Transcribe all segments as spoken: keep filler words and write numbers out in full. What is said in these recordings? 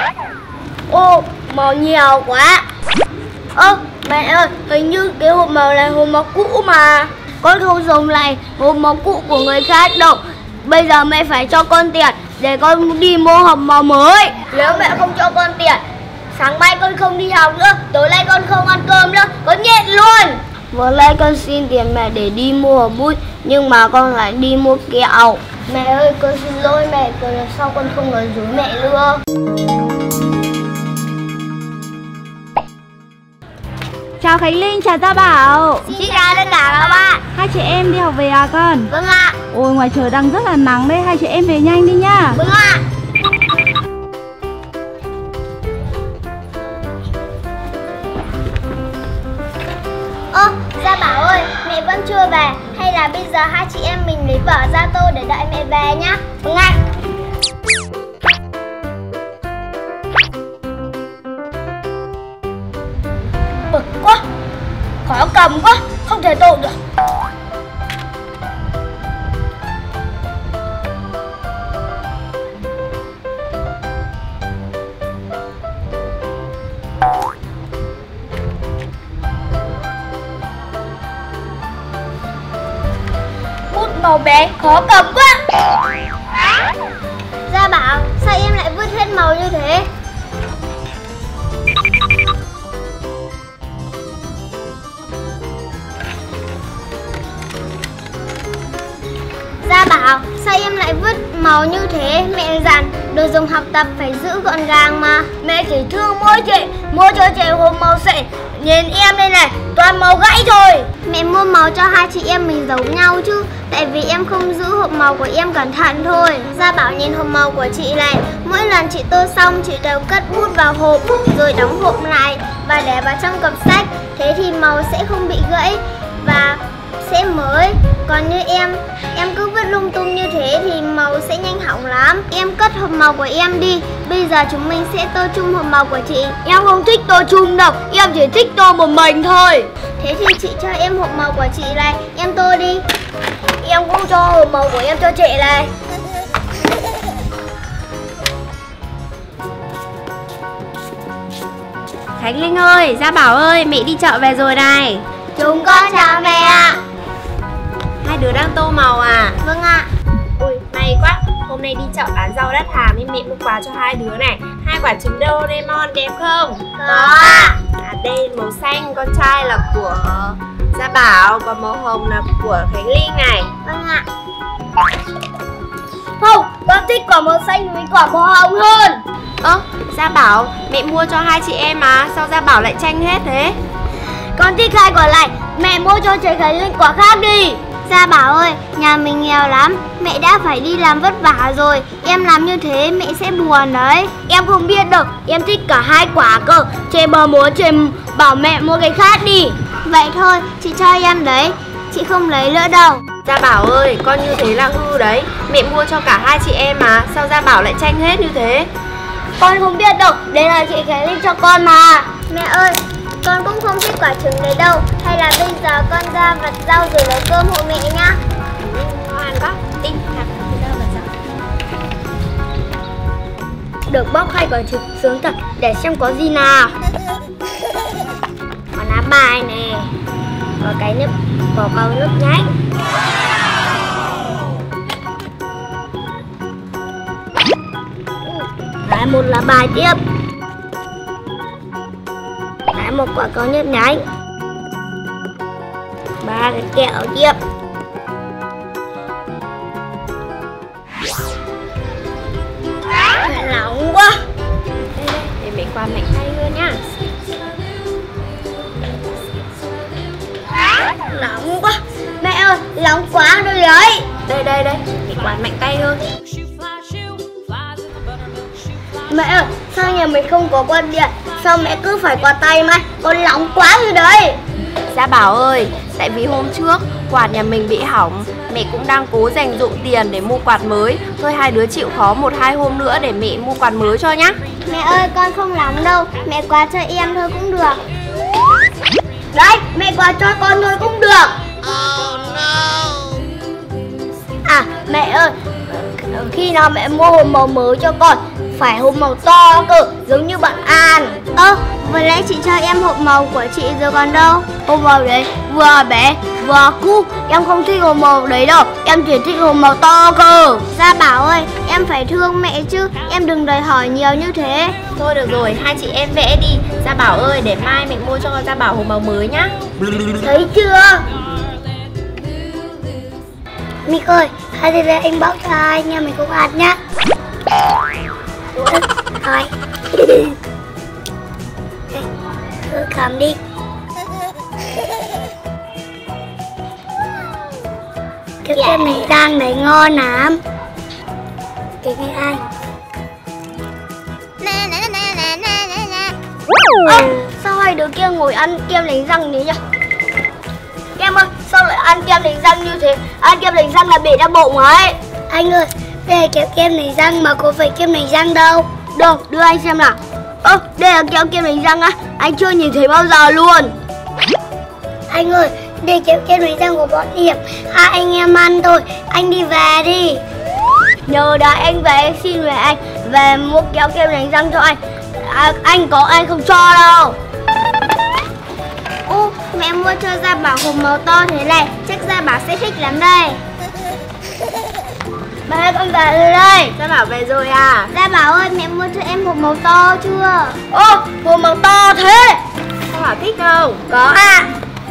Ô, màu nhiều quá. Ơ, mẹ ơi, hình như cái hộp màu này hộp màu cũ mà. Con không dùng lại hộp màu cũ của người khác đâu. Bây giờ mẹ phải cho con tiền để con đi mua hộp màu mới. Nếu mẹ không cho con tiền, sáng mai con không đi học nữa, tối nay con không ăn cơm nữa, con nhịn luôn. Vừa nay con xin tiền mẹ để đi mua hộp bút, nhưng mà con lại đi mua kẹo. Mẹ ơi, con xin lỗi mẹ, từ lần sau con không nói dối mẹ nữa. Chào Khánh Linh, chào Gia Bảo. Xin chào tất cả các bạn. Hai chị em đi học về à con? Vâng ạ. Ôi ngoài trời đang rất là nắng đấy, hai chị em về nhanh đi nhá. Vâng ạ. Ơ, Gia Bảo ơi, mẹ vẫn chưa về. Hay là bây giờ hai chị em mình lấy vở ra tô để đợi mẹ về nhá. Vâng ạ. Bực quá, khó cầm quá, không thể tô được. Bút màu bé khó cầm quá. Gia Bảo, sao em lại vứt hết màu như thế? Gia Bảo, sao em lại vứt màu như thế? Mẹ dặn đồ dùng học tập phải giữ gọn gàng mà. Mẹ chỉ thương mỗi chị, mua cho chị hộp màu xịn. Nhìn em đây này, toàn màu gãy thôi. Mẹ mua màu cho hai chị em mình giống nhau chứ. Tại vì em không giữ hộp màu của em cẩn thận thôi. Gia Bảo nhìn hộp màu của chị này. Mỗi lần chị tô xong chị đều cất bút vào hộp, rồi đóng hộp lại và để vào trong cặp sách. Thế thì màu sẽ không bị gãy và sẽ mới. Còn như em, em cứ vứt lung tung như thế thì màu sẽ nhanh hỏng lắm. Em cất hộp màu của em đi. Bây giờ chúng mình sẽ tô chung hộp màu của chị. Em không thích tô chung đâu, em chỉ thích tô một mình thôi. Thế thì chị cho em hộp màu của chị này, em tô đi. Em cũng cho hộp màu của em cho chị này. Khánh Linh ơi, Gia Bảo ơi, mẹ đi chợ về rồi này. Chúng con chào mẹ ạ. Hai đứa đang tô màu à? Vâng ạ. Ui, may quá, hôm nay đi chợ bán rau đắt hàng nên mẹ mua quà cho hai đứa này. Hai quả trứng Doraemon đẹp không? Có ạ. À, đây màu xanh con trai là của Gia Bảo, còn màu hồng là của Khánh Linh này. Vâng ạ. Không, con thích quả màu xanh với quả màu hồng hơn. Ơ, Gia Bảo, mẹ mua cho hai chị em mà, sao Gia Bảo lại tranh hết thế? Con thích hai quả này, mẹ mua cho chị Khánh Linh quả khác đi. Gia Bảo ơi, nhà mình nghèo lắm, mẹ đã phải đi làm vất vả rồi. Em làm như thế mẹ sẽ buồn đấy. Em không biết đâu, em thích cả hai quả cơ. Chị bảo muốn chị bảo mẹ mua cái khác đi. Vậy thôi, chị cho em đấy, chị không lấy nữa đâu. Gia Bảo ơi, con như thế là hư đấy. Mẹ mua cho cả hai chị em mà, sao Gia Bảo lại tranh hết như thế? Con không biết đâu, đây là chị Khánh Linh cho con mà. Mẹ ơi, con cũng không thích quả trứng đấy đâu. Hay là bây giờ con ra vặt rau rồi nấu cơm hộ mẹ nhá. Ừ, ngon quá, tinh thật ra vặt rau. Được bóc hai quả trứng sướng thật, để xem có gì nào. Có lá bài nè, có cái nước, có cầu nước nhánh. Lại một lá bài tiếp. Lại một quả cầu nhấp nhánh. Ba cái kẹo tiếp. Nóng quá. Đây đây, để mẹ qua mạnh tay hơn nhá. Nóng quá. Mẹ ơi, nóng quá rồi đấy. Đây đây đây, mẹ quạt mạnh tay hơn. Mẹ ơi, sao nhà mình không có quạt điện? Sao mẹ cứ phải quạt tay mà? Con nóng quá rồi đấy. Gia Bảo ơi, tại vì hôm trước quạt nhà mình bị hỏng, mẹ cũng đang cố dành dụm tiền để mua quạt mới. Thôi hai đứa chịu khó một hai hôm nữa để mẹ mua quạt mới cho nhá. Mẹ ơi, con không nóng đâu, mẹ quạt cho em thôi cũng được. Đấy, mẹ quạt cho con thôi cũng được. Oh no. À, mẹ ơi, khi nào mẹ mua hộp màu mới cho con, phải hộp màu to cơ, giống như bạn An. Ơ, vừa nãy chị cho em hộp màu của chị rồi còn đâu? Hộp màu đấy vừa bé vừa cũ, em không thích hộp màu đấy đâu, em chỉ thích hộp màu to cơ. Gia Bảo ơi, em phải thương mẹ chứ, em đừng đòi hỏi nhiều như thế. Thôi được rồi, hai chị em vẽ đi. Gia Bảo ơi, để mai mẹ mua cho Gia Bảo hộp màu mới nhá. Thấy chưa? Mik ơi, hai đi ra anh bóc cho anh nha, mình cũng ăn nhá. Thôi. Cứ cầm đi. Cái kem này rang này ngon lắm. Cái này anh. Ơ, sao hai đứa kia ngồi ăn kem đánh răng thế nhỉ? Em ơi, sao lại ăn kem đánh răng như thế? Ăn kem đánh răng là bị đau bụng ấy. Anh ơi, đây là kẹo kem đánh răng mà có phải kem đánh răng đâu. Đâu, đưa anh xem nào. Ơ, đây là kẹo kem đánh răng á, anh chưa nhìn thấy bao giờ luôn. Anh ơi, đây kẹo kem đánh răng của bọn Hiệp, hai anh em ăn thôi, anh đi về đi. Nhờ đợi anh về, anh xin về anh về mua kẹo kem đánh răng cho anh. À, anh có anh không cho đâu. Ô, mẹ mua cho Gia Bảo hộp màu to thế này, chắc Gia Bảo sẽ thích lắm đây. Ba con về rồi đây. Gia Bảo về rồi à? Gia Bảo ơi, mẹ mua cho em hộp màu to chưa? Ô, hộp màu to thế. Gia Bảo thích không? Có à.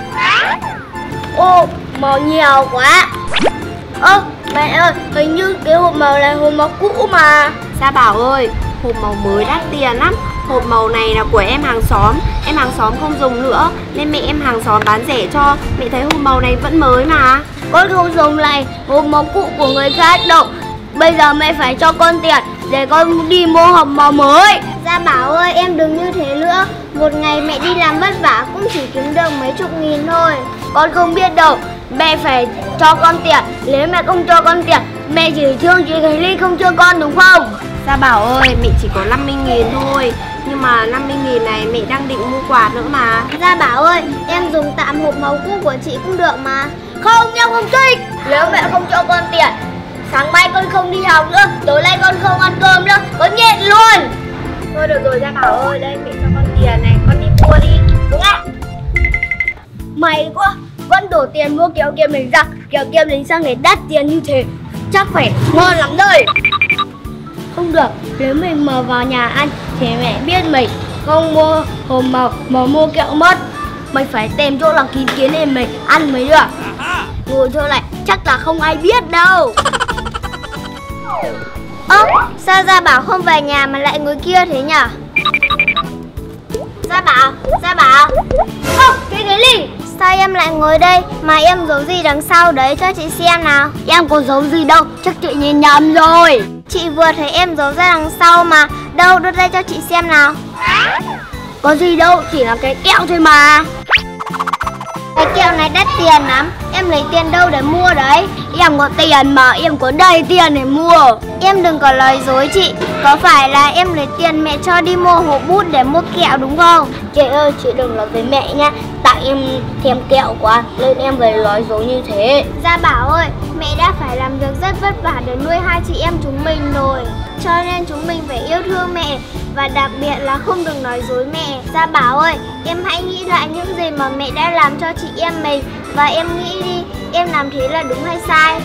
Ô, màu nhiều quá. Ơ, mẹ ơi, hình như cái hộp màu này hộp màu cũ mà. Gia Bảo ơi, hộp màu mới đắt tiền lắm. Hộp màu này là của em hàng xóm, em hàng xóm không dùng nữa nên mẹ em hàng xóm bán rẻ cho. Mẹ thấy hộp màu này vẫn mới mà. Con không dùng lại hộp màu cũ của người khác đâu. Bây giờ mẹ phải cho con tiền để con đi mua hộp màu mới. Gia Bảo ơi, em đừng như thế nữa. Một ngày mẹ đi làm vất vả cũng chỉ kiếm được mấy chục nghìn thôi. Con không biết đâu, mẹ phải cho con tiền. Nếu mẹ không cho con tiền, mẹ chỉ thương chị Khánh Ly không cho con đúng không? Gia Bảo ơi, mẹ chỉ có năm mươi nghìn thôi. Nhưng mà năm mươi nghìn này mẹ đang định mua quạt nữa mà. Gia Bảo ơi, em dùng tạm hộp màu cũ của chị cũng được mà. Không, em không thích. Nếu mẹ không cho con tiền, sáng mai con không đi học nữa, tối nay con không ăn cơm nữa, con nhịn luôn. Thôi được rồi Gia Bảo ơi, đây mẹ cho con tiền này, con đi mua đi. Đúng ạ. May quá, con đổ tiền mua kẹo kem đánh răng. Kẹo kem đánh răng này đắt tiền như thế, chắc phải ngon lắm đây. Không được, nếu mình mà vào nhà ăn thì mẹ biết mình không mua hộp màu mà mua kẹo mất. Mình phải tìm chỗ là kín kín để mình ăn mới được. Ngồi chỗ này chắc là không ai biết đâu. Ơ, sao Gia Bảo không về nhà mà lại ngồi kia thế nhỉ? Gia Bảo, Gia Bảo. Ơ, cái ghế Ly, sao em lại ngồi đây mà em giấu gì đằng sau đấy cho chị xem nào? Em có giấu gì đâu, chắc chị nhìn nhầm rồi. Chị vừa thấy em giấu ra đằng sau mà. Đâu, đưa đây cho chị xem nào. Có gì đâu, chỉ là cái kẹo thôi mà. Cái kẹo này đắt tiền lắm. Em lấy tiền đâu để mua đấy? Em có tiền mà, em có đầy tiền để mua. Em đừng có nói dối chị. Có phải là em lấy tiền mẹ cho đi mua hộp bút để mua kẹo đúng không? Chị ơi, chị đừng nói với mẹ nha. Tại em thèm kẹo quá nên em phải nói dối như thế. Gia Bảo ơi, mẹ đã phải làm việc rất vất vả để nuôi hai chị em chúng mình rồi. Cho nên chúng mình phải yêu thương mẹ. Và đặc biệt là không được nói dối mẹ. Gia Bảo ơi, em hãy nghĩ lại những gì mà mẹ đã làm cho chị em mình. Và em nghĩ đi, em làm thế là đúng hay sai?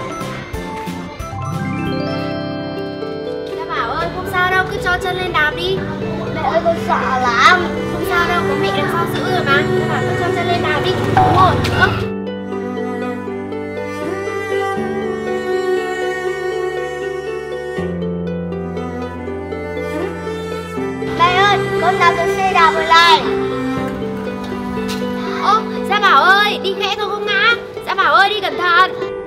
Gia Bảo ơi, không sao đâu, cứ cho chân lên đạp đi. Mẹ ơi, con sợ lắm. Không sao đâu, có mẹ đằng sau giữ rồi mà. Gia Bảo cứ cho chân lên đạp đi. Đúng rồi. Ơ. Mẹ ơi, con đạp được xe đạp rồi này. Ô, Gia Bảo ơi, đi khẽ thôi không ngã. Gia Bảo ơi, đi cẩn thận.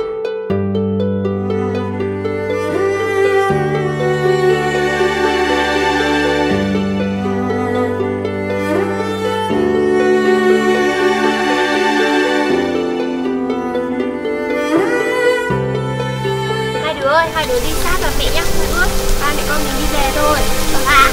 Hai đứa ơi, hai đứa đi sát vào mẹ nhá, không ướt. Ba mẹ con mình đi về thôi. À.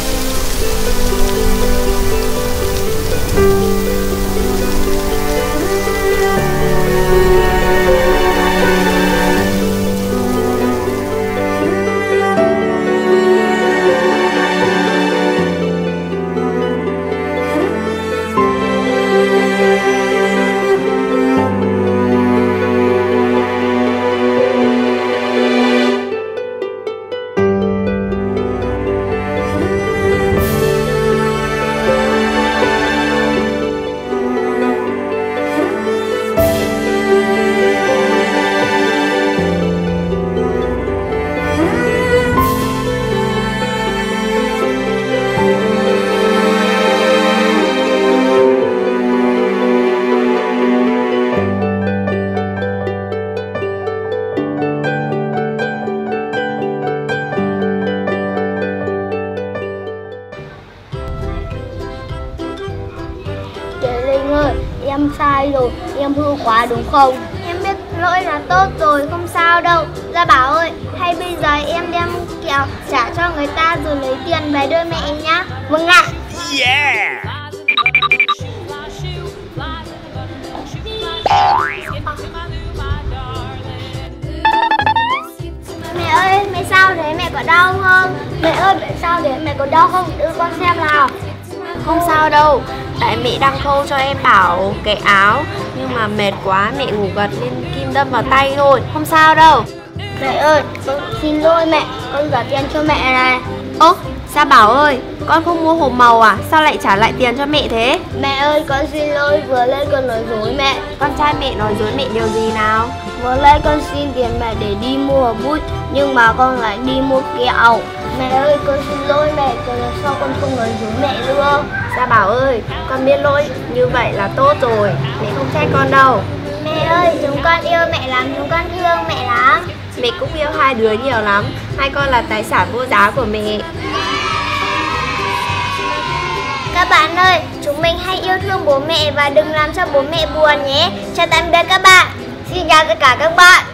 em sai rồi, em hư quá đúng không? Em biết lỗi là tốt rồi, không sao đâu. Gia Bảo ơi, hay bây giờ em đem kẹo trả cho người ta rồi lấy tiền về đưa mẹ nhá. Vâng ạ. Yeah! Mẹ ơi, mẹ sao thế? Mẹ có đau không? Mẹ ơi, mẹ sao thế? Mẹ có đau không? Đưa con xem nào. Không sao đâu, tại mẹ đang khâu cho em Bảo cái áo, nhưng mà mệt quá mẹ ngủ gật nên kim đâm vào tay thôi, không sao đâu. Mẹ ơi, con xin lỗi mẹ, con trả tiền cho mẹ này. Ơ, Gia Bảo ơi, con không mua hộp màu à? Sao lại trả lại tiền cho mẹ thế? Mẹ ơi, con xin lỗi, vừa lên con nói dối mẹ. Con trai mẹ nói dối mẹ điều gì nào? Vừa lên con xin tiền mẹ để đi mua bút, nhưng mà con lại đi mua kẹo. Mẹ ơi, con xin lỗi mẹ, từ lần sau con không nói dối mẹ nữa. Gia Bảo ơi, con biết lỗi, như vậy là tốt rồi, mẹ không trách con đâu. Mẹ ơi, chúng con yêu mẹ lắm, chúng con thương mẹ lắm. Mẹ cũng yêu hai đứa nhiều lắm, hai con là tài sản vô giá của mẹ. Các bạn ơi, chúng mình hãy yêu thương bố mẹ và đừng làm cho bố mẹ buồn nhé. Chào tạm biệt các bạn. Xin chào tất cả các bạn.